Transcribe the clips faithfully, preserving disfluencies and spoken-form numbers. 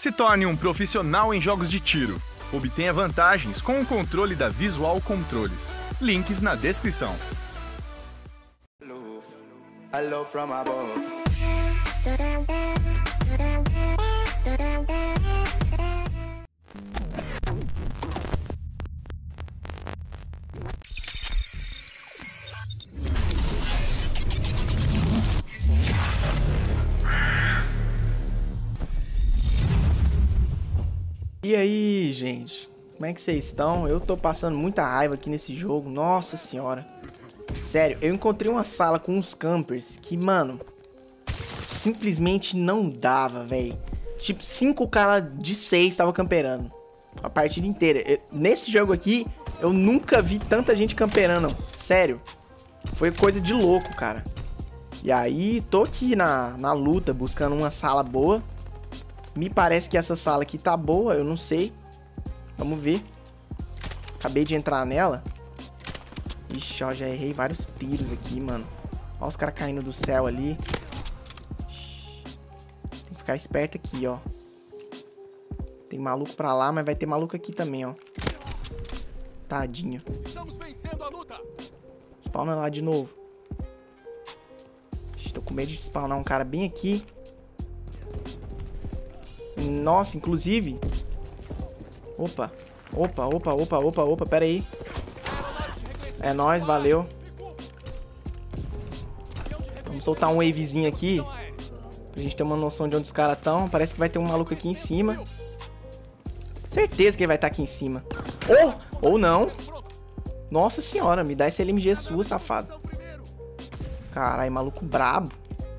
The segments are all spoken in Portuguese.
Se torne um profissional em jogos de tiro. Obtenha vantagens com o controle da Visual Controles. Links na descrição. Hello from above. E aí, gente? Como é que vocês estão? Eu tô passando muita raiva aqui nesse jogo. Nossa senhora. Sério, eu encontrei uma sala com uns campers que, mano, simplesmente não dava, velho. Tipo, cinco caras de seis estavam camperando a partida inteira. Eu, nesse jogo aqui, eu nunca vi tanta gente camperando. Sério. Foi coisa de louco, cara. E aí, tô aqui na, na luta, buscando uma sala boa. Me parece que essa sala aqui tá boa, eu não sei. Vamos ver. Acabei de entrar nela. Ixi, ó, já errei vários tiros aqui, mano. Ó os caras caindo do céu ali. Ixi. Tem que ficar esperto aqui, ó. Tem maluco pra lá, mas vai ter maluco aqui também, ó. Tadinho. Estamos vencendo a luta. Spawna lá de novo. Ixi, tô com medo de spawnar um cara bem aqui. Nossa, inclusive. Opa, opa, opa, opa, opa, opa, pera aí. É nóis, valeu. Vamos soltar um wavezinho aqui pra gente ter uma noção de onde os caras estão. Parece que vai ter um maluco aqui em cima. Certeza que ele vai estar aqui em cima. Ou, ou não. Nossa senhora, me dá esse L M G sua, safado. Caralho, maluco brabo.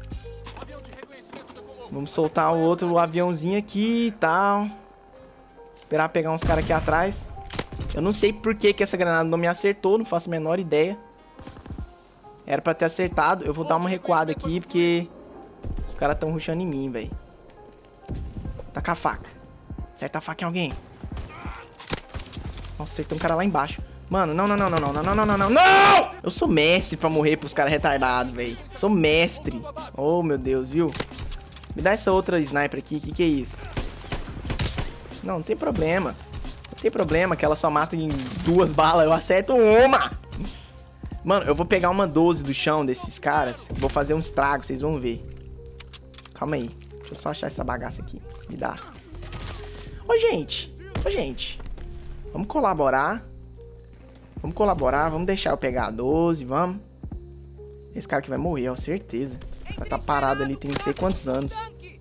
Vamos soltar o outro aviãozinho aqui e tal. Esperar pegar uns caras aqui atrás. Eu não sei por que que essa granada não me acertou. Não faço a menor ideia. Era pra ter acertado. Eu vou dar uma recuada aqui porque os caras estão rushando em mim, velho. Taca a faca. Acerta a faca em alguém. Nossa, acertou um cara lá embaixo. Mano, não, não, não, não, não, não, não, não, não, não! Eu sou mestre pra morrer pros caras retardados, velho. Sou mestre. Oh, meu Deus, viu? Me dá essa outra sniper aqui, que que é isso? Não, não tem problema. Não tem problema que ela só mata em duas balas, eu acerto uma! Mano, eu vou pegar uma doze do chão desses caras e vou fazer um estrago, vocês vão ver. Calma aí, deixa eu só achar essa bagaça aqui. Me dá. Ô, gente, ô, gente. Vamos colaborar. Vamos colaborar, vamos deixar eu pegar a doze, vamos. Esse cara aqui vai morrer, ó, certeza. Vai estar parado ali tem não sei quantos anos.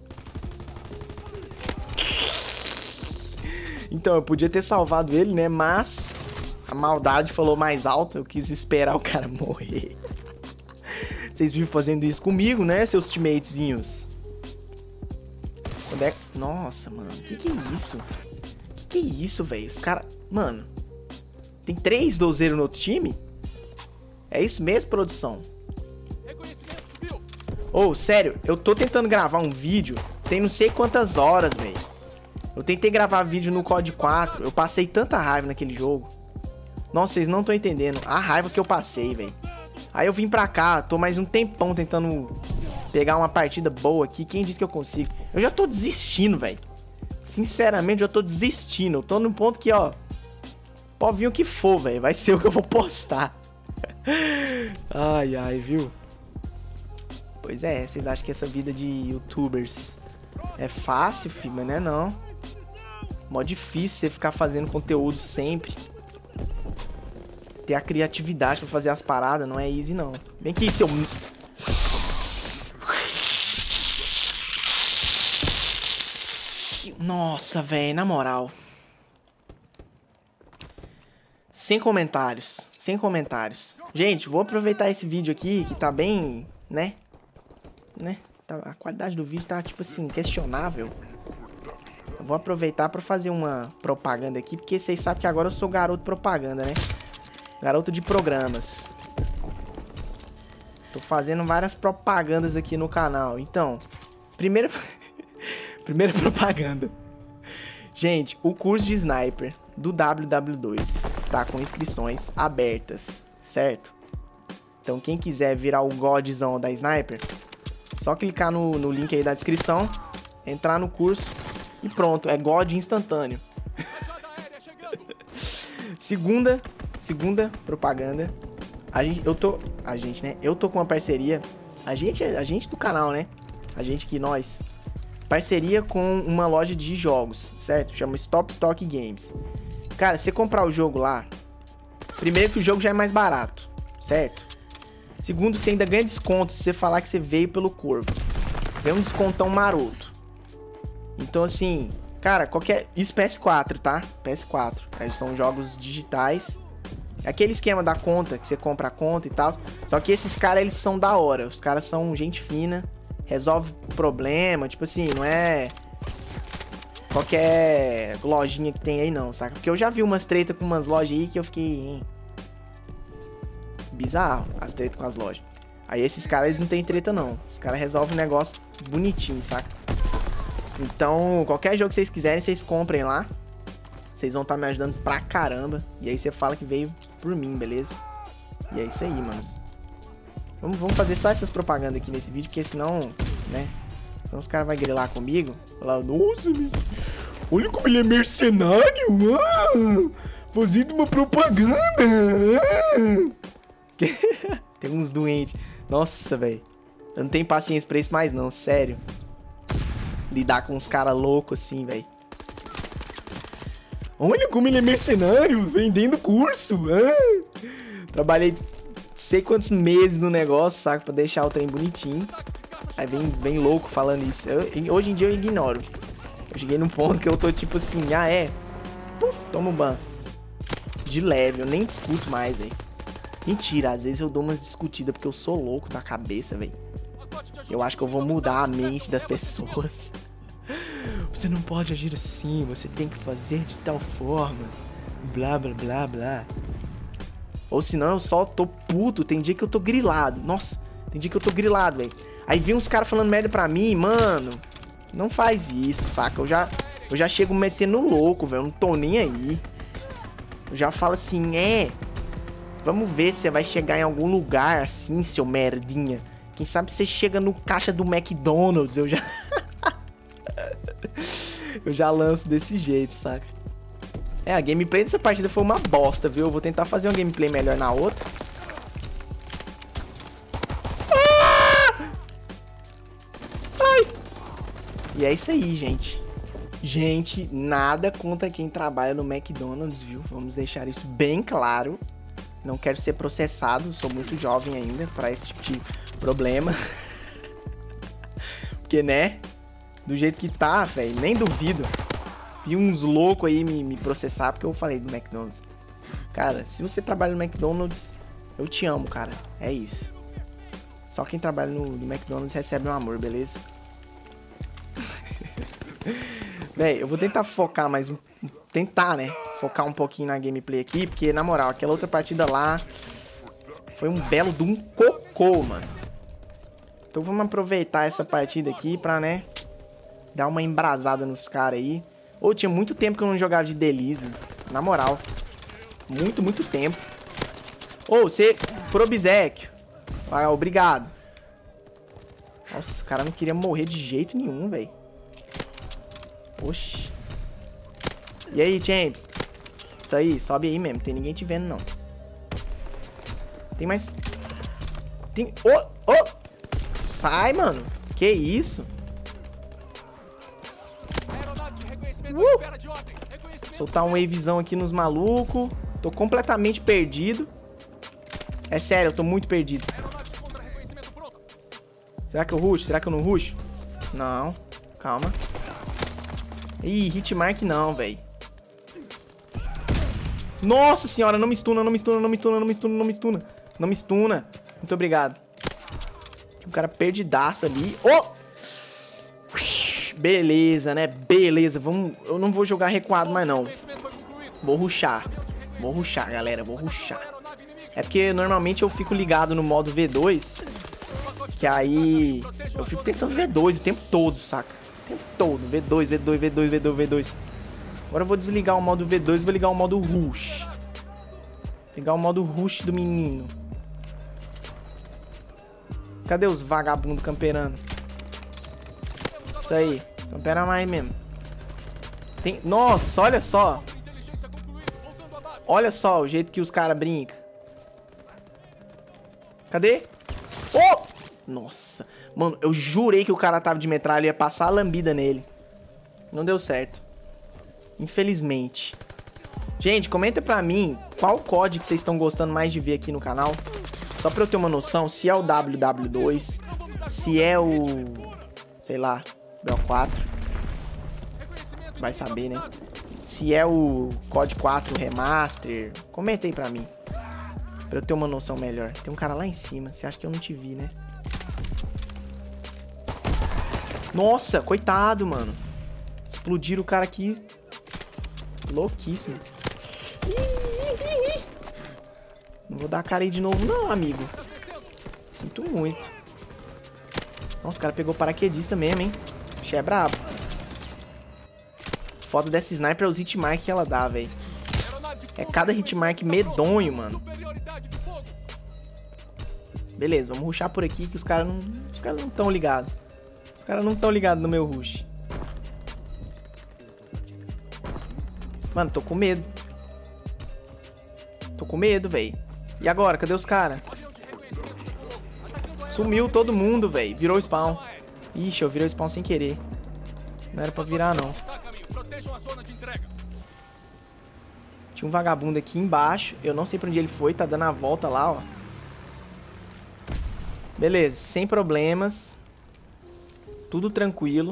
Então, eu podia ter salvado ele, né? Mas a maldade falou mais alto. Eu quis esperar o cara morrer. Vocês vivem fazendo isso comigo, né, seus teammatezinhos? Onde é... Nossa, mano. Que que é isso? Que que é isso, velho? Os caras... Mano. Tem três dozeiros no outro time? É isso mesmo, produção? Ô, oh, sério, eu tô tentando gravar um vídeo, tem não sei quantas horas, velho. Eu tentei gravar vídeo no C O D quatro, eu passei tanta raiva naquele jogo. Nossa, vocês não estão entendendo a raiva que eu passei, velho. Aí eu vim pra cá, tô mais um tempão tentando pegar uma partida boa aqui. Quem disse que eu consigo? Eu já tô desistindo, velho. Sinceramente, eu já tô desistindo. Eu tô no ponto que, ó, pode vir o que for, velho. Vai ser o que eu vou postar. Ai, ai, viu? Pois é, vocês acham que essa vida de youtubers é fácil, filho? Mas não é não. Mó difícil você ficar fazendo conteúdo sempre. Ter a criatividade pra fazer as paradas não é easy, não. Vem aqui, seu... Nossa, velho, na moral. Sem comentários. Sem comentários. Gente, vou aproveitar esse vídeo aqui, que tá bem, né? Né? A qualidade do vídeo tá, tipo assim, questionável. Eu vou aproveitar pra fazer uma propaganda aqui, porque vocês sabem que agora eu sou garoto propaganda, né? Garoto de programas. Tô fazendo várias propagandas aqui no canal. Então, primeira... primeira propaganda. Gente, o curso de Sniper do W W dois está com inscrições abertas, certo? Então, quem quiser virar o godzão da Sniper... Só clicar no, no link aí da descrição, entrar no curso e pronto, é God instantâneo. Segunda, segunda propaganda. A gente, eu tô, a gente, né? Eu tô com uma parceria. A gente, a gente do canal, né? A gente que nós. Parceria com uma loja de jogos, certo? Chama Stop Stock Games. Cara, você comprar o jogo lá, primeiro que o jogo já é mais barato, certo? Segundo que você ainda ganha desconto se você falar que você veio pelo Corvo. Vem um descontão maroto. Então assim, cara, qualquer... Isso P S quatro, tá? P S quatro. Aí são jogos digitais. É aquele esquema da conta, que você compra a conta e tal. Só que esses caras, eles são da hora. Os caras são gente fina. Resolve problema. Tipo assim, não é... qualquer lojinha que tem aí não, saca? Porque eu já vi umas tretas com umas lojas aí que eu fiquei... Hein? Bizarro, as tretas com as lojas. Aí esses caras, eles não tem treta não. Os caras resolvem um negócio bonitinho, saca? Então, qualquer jogo que vocês quiserem, vocês comprem lá. Vocês vão estar me ajudando pra caramba. E aí você fala que veio por mim, beleza? E é isso aí, manos. Vamos, vamos fazer só essas propagandas aqui nesse vídeo, porque senão, né? Então os caras vão grilar comigo. Falar, nossa, olha como ele é mercenário. Ah, fazendo uma propaganda. Ah. Tem uns doentes. Nossa, velho. Eu não tenho paciência pra isso mais não, sério. Lidar com uns caras loucos assim, velho. Olha como ele é mercenário, vendendo curso. Ah. Trabalhei sei quantos meses no negócio, saca? Pra deixar o trem bonitinho. Aí vem, vem louco falando isso. Eu, hoje em dia eu ignoro. Eu cheguei num ponto que eu tô tipo assim, ah é? Uf, toma um ban. De leve, eu nem discuto mais, velho. Mentira, às vezes eu dou umas discutidas porque eu sou louco da cabeça, velho. Eu acho que eu vou mudar a mente das pessoas. Você não pode agir assim, você tem que fazer de tal forma. Blá, blá, blá, blá. Ou senão eu só tô puto, tem dia que eu tô grilado. Nossa, tem dia que eu tô grilado, velho. Aí vem uns caras falando merda pra mim, mano. Não faz isso, saca? Eu já, eu já chego metendo louco, velho. Eu não tô nem aí. Eu já falo assim, é... Vamos ver se você vai chegar em algum lugar assim, seu merdinha. Quem sabe você chega no caixa do McDonald's. Eu já... eu já lanço desse jeito, saca? É, a gameplay dessa partida foi uma bosta, viu? Eu vou tentar fazer uma gameplay melhor na outra. Ah! Ai! E é isso aí, gente. Gente, nada contra quem trabalha no McDonald's, viu? Vamos deixar isso bem claro. Não quero ser processado, sou muito jovem ainda pra esse tipo de problema. Porque, né? Do jeito que tá, velho, nem duvido. Vi uns loucos aí me, me processar porque eu falei do McDonald's. Cara, se você trabalha no McDonald's, eu te amo, cara. É isso. Só quem trabalha no, no McDonald's recebe um amor, beleza? Véi, eu vou tentar focar mais um... Tentar, né? Focar um pouquinho na gameplay aqui, porque, na moral, aquela outra partida lá foi um belo de um cocô, mano. Então vamos aproveitar essa partida aqui pra, né, dar uma embrasada nos caras aí. Ô, tinha muito tempo que eu não jogava de Delis, mano. Na moral. Muito, muito tempo. Ô, você, por obséquio. Ah, obrigado. Nossa, o cara não queria morrer de jeito nenhum, velho. Oxi. E aí, James? Isso aí, sobe aí mesmo. Tem ninguém te vendo, não. Tem mais... Tem... Ô, oh, ô! Oh! Sai, mano. Que isso? Uh! Soltar um wavezão aqui nos malucos. Tô completamente perdido. É sério, eu tô muito perdido. Será que eu rusho? Será que eu não rusho? Não. Calma. Ih, hitmark não, velho. Nossa senhora, não me stuna, não me stuna, não me stuna, não me stuna, não me stuna. Não me stuna. Muito obrigado. Tinha um cara perdidaço ali. Oh! Beleza, né? Beleza. Vamos... Eu não vou jogar recuado mais, não. Vou rushar. Vou rushar, galera. Vou rushar. É porque normalmente eu fico ligado no modo V dois. Que aí... Eu fico tentando V dois o tempo todo, saca? O tempo todo. V dois, V dois, V dois, V dois, V dois. Agora eu vou desligar o modo V dois e vou ligar o modo Rush. Ligar o modo Rush do menino. Cadê os vagabundos camperando? Isso aí. Campera mais mesmo. Tem... Nossa, olha só. Olha só o jeito que os caras brincam. Cadê? Oh! Nossa. Mano, eu jurei que o cara tava de metralha e ia passar a lambida nele. Não deu certo. Infelizmente. Gente, comenta pra mim qual código vocês estão gostando mais de ver aqui no canal. Só pra eu ter uma noção se é o W W dois, se é o... sei lá, B O quatro. Vai saber, né? Se é o C O D quatro Remaster. Comenta aí pra mim. Pra eu ter uma noção melhor. Tem um cara lá em cima. Você acha que eu não te vi, né? Nossa, coitado, mano. Explodiram o cara aqui. Louquíssimo. Não vou dar a cara aí de novo, não, amigo. Sinto muito. Nossa, o cara pegou paraquedista mesmo, hein? Che é brabo. Foda dessa sniper é os hitmark que ela dá, velho. É cada hitmark medonho, mano. Beleza, vamos rushar por aqui que os caras não... Os caras não estão ligados. Os caras não estão ligados no meu rush. Mano, tô com medo. Tô com medo, velho. E agora? Cadê os caras? Sumiu todo mundo, velho. Virou spawn. Ixi, eu virei o spawn sem querer. Não era pra virar, não. Tinha um vagabundo aqui embaixo. Eu não sei pra onde ele foi. Tá dando a volta lá, ó. Beleza, sem problemas. Tudo tranquilo.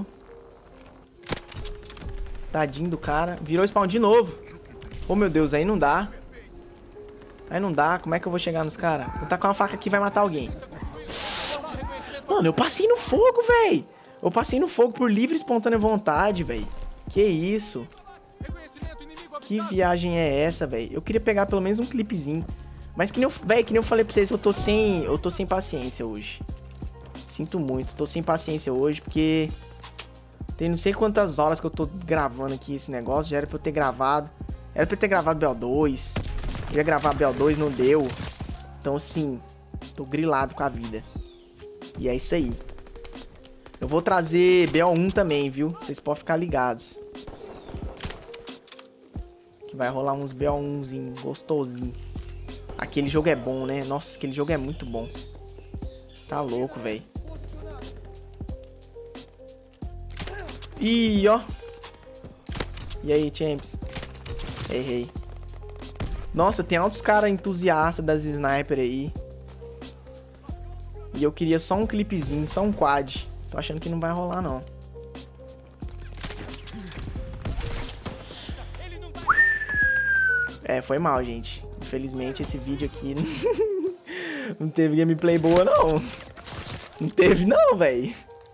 Tadinho do cara. Virou spawn de novo. Oh, meu Deus, aí não dá. Aí não dá. Como é que eu vou chegar nos caras? Vou tacar uma faca aqui e vai matar alguém. Mano, eu passei no fogo, velho. Eu passei no fogo por livre e espontânea vontade, velho. Que isso? Que viagem é essa, velho? Eu queria pegar pelo menos um clipezinho. Mas que nem eu, velho, que nem eu falei pra vocês, eu tô sem, eu tô sem paciência hoje. Sinto muito, tô sem paciência hoje, porque tem não sei quantas horas que eu tô gravando aqui esse negócio. Já era pra eu ter gravado. Era pra eu ter gravado B O dois. Eu ia gravar B O dois, não deu. Então, assim, tô grilado com a vida. E é isso aí. Eu vou trazer B O um também, viu? Vocês podem ficar ligados. Que vai rolar uns B O umzinho gostosinho. Aquele jogo é bom, né? Nossa, aquele jogo é muito bom. Tá louco, velho. Ih, ó. E aí, champs? Errei. Nossa, tem altos caras entusiastas das sniper aí. E eu queria só um clipezinho, só um quad. Tô achando que não vai rolar, não. É, foi mal, gente. Infelizmente, esse vídeo aqui não teve gameplay boa, não. Não teve, não, velho.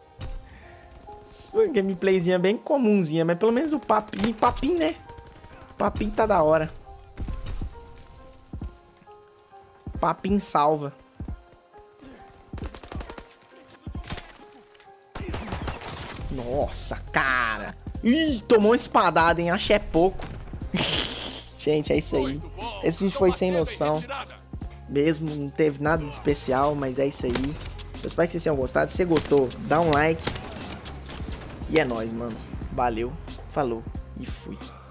Uma gameplayzinha bem comumzinha, mas pelo menos o papinho, papinho, né? O papinho tá da hora. Papinho salva. Nossa, cara. Ih, tomou uma espadada, hein? Acho é pouco. Gente, é isso aí. Esse vídeo foi sem noção. Mesmo, não teve nada de especial, mas é isso aí. Eu espero que vocês tenham gostado. Se você gostou, dá um like. E é nóis, mano. Valeu, falou e fui.